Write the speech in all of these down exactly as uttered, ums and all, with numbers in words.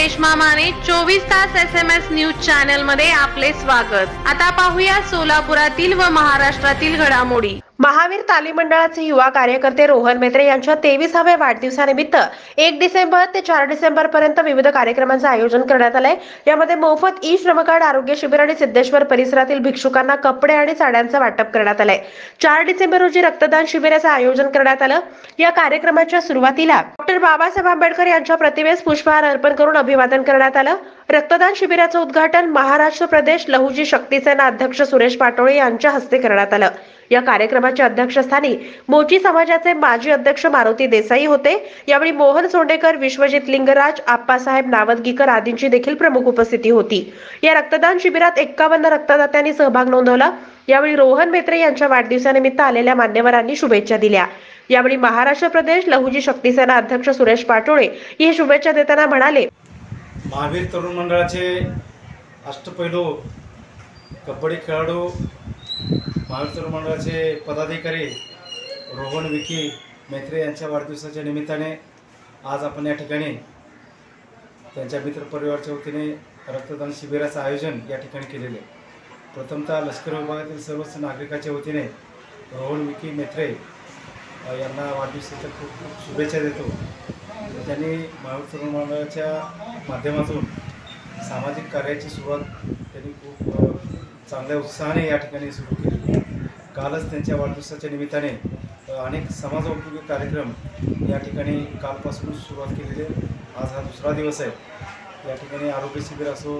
रेश्मा माने चोवीस तास S M S news channel मध्ये आपले स्वागत। आता पाहूया सोलापुरातील व महाराष्ट्रातील घडामोडी। महावीर तालीम मंडळाचे युवा कार्यकर्ते रोहन मेत्रे यांच्या तेविसाव्या वाढदिवसानिमित्त एक डिसेंबर ते चार डिसेंबर पर्यंत विविध कार्यक्रमांचे आयोजन करण्यात आले। यामध्ये मोफत ई श्रम कार्ड आरोग्य शिबिर आणि सिद्धेश्वर परिसरातील भिक्षुकांना कपडे आणि साड्यांचे वाटप करण्यात आले। चार डिसेंबर रोजी रक्तदान शिबिराचे आयोजन करण्यात आले। या कार्यक्रमाच्या सुरुवातीला डॉक्टर बाबासाहेब आंबेडकर यांच्या प्रतिमेस पुष्पहार अर्पण करून अभिवादन करण्यात आले। रक्तदान शिबिराचे उद्घाटन महाराष्ट्र प्रदेश लहुजी शक्ती सेना अध्यक्ष सुरेश पाटोळे यांच्या हस्ते करण्यात आले। या कार्यक्रमाच्या अध्यक्षस्थानी मोची समाजाचे माजी अध्यक्ष मारुती देसाई होते। यावेळी मोहन सोंडेकर, विश्वजित लिंगराज, आप्पासाहेब नावदगीकर आदींची देखील प्रमुख उपस्थिती होती। या रक्तदान शिबिरात एक्कावन्न रक्तदात्यांनी सहभाग नोंदवला। यावेळी रोहन मेत्रे यांच्या वाढदिवसानिमित्त आलेल्या मान्यवरांनी शुभेच्छा दिल्या। यावेळी महाराष्ट्र प्रदेश लहुजी शक्ती सेना अध्यक्ष सुरेश पाटोळे हे शुभेच्छा देताना म्हणाले, महावीर तरुण मंडळाचे अष्टपैलू कबड्डी खेळाडू महावीर तरुण मंडळाचे पदाधिकारी रोहन विकी मेत्रे यांच्या वाढदिवसाच्या निमित्ताने आज आपण या ठिकाणी त्यांच्या मित्रपरिवाराच्या वतीने रक्तदान शिबिराचं आयोजन या ठिकाणी केलेले आहे। प्रथमतः लष्कर विभागातील सर्वच नागरिकांच्या वतीने रोहन विकी मेत्रे यांना वाढदिवसाच्या खूप खूप शुभेच्छा देतो। त्यांनी महावीर तरुण मंडळाच्या माध्यमातून सामाजिक कार्याची सुरुवात त्यांनी खूप चांगल्या उत्साहाने या ठिकाणी सुरू केली। कालच त्यांच्या वाढदिवसाच्या निमित्ताने अनेक समाजोपयोगी कार्यक्रम या ठिकाणी कालपासून सुरुवात केलेली आहे। आज हा दुसरा दिवस आहे। या ठिकाणी आरोग्य शिबिर असो,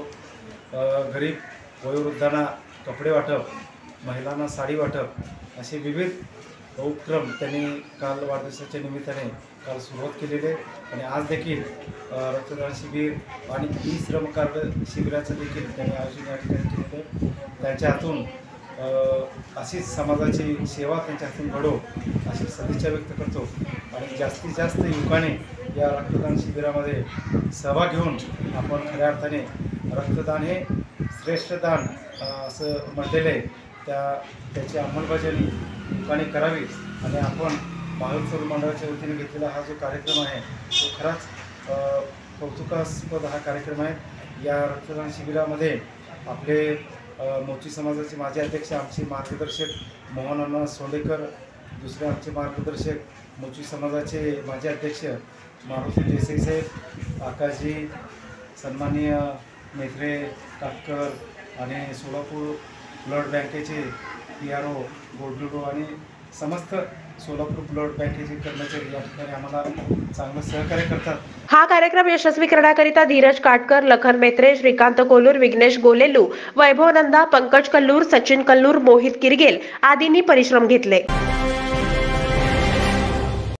गरीब वयोवृद्धांना कपडे वाटप, महिलांना साडी वाटप असे विविध उपक्रम त्यांनी काल वाढदिवसाच्या निमित्ताने काल सुरुवात केलेली आहे। आणि आज देखील रक्तदान शिबिर आणि ई श्रम कार्ड शिबिराचं देखील त्यांनी आयोजन या ठिकाणी केलेलं आहे। त्यांच्या हातून अशीच समाजाची सेवा त्यांच्या हातून घडो अशी सदिच्छा व्यक्त करतो। आणि जास्तीत जास्त युवकांनी या रक्तदान शिबिरामध्ये सहभाग घेऊन आपण खऱ्या अर्थाने रक्तदान हे श्रेष्ठ दान असं म्हटलेलं आहे, त्या त्याची अंमलबजावणी युवकांनी करावी। आणि आपण महावीर तरुण मंडळाच्या वतीने घेतलेला हा जो कार्यक्रम आहे तो खराच कौतुकास्पद हा कार्यक्रम आहे। या रक्तदान शिबिरामध्ये आपले मोची समाजाचे माजी अध्यक्ष आमचे मार्गदर्शक मोहन सोंडेकर, दुसरे आमचे मार्गदर्शक मोची समाजाचे माजी अध्यक्ष मारुती देसाई साहेब, आकाशजी, सन्माननीय मेत्रे काटकर आणि सोलापूर ब्लड बँकेचे पी आर ओ गोल्डुडो आणि समस्त सोलापूर ब्लड बँकेचे कर्मचारी या ठिकाणी आम्हाला चांगलं सहकार्य करतात। हा कार्यक्रम यशस्वी करण्याकरिता धीरज काटकर, लखन मेत्रे, श्रीकांत कोलूर, विघ्नेश गोलेलू, वैभव नंदा, पंकज कल्लूर, सचिन कल्लूर, मोहित किरगेल आदींनी परिश्रम घेतले।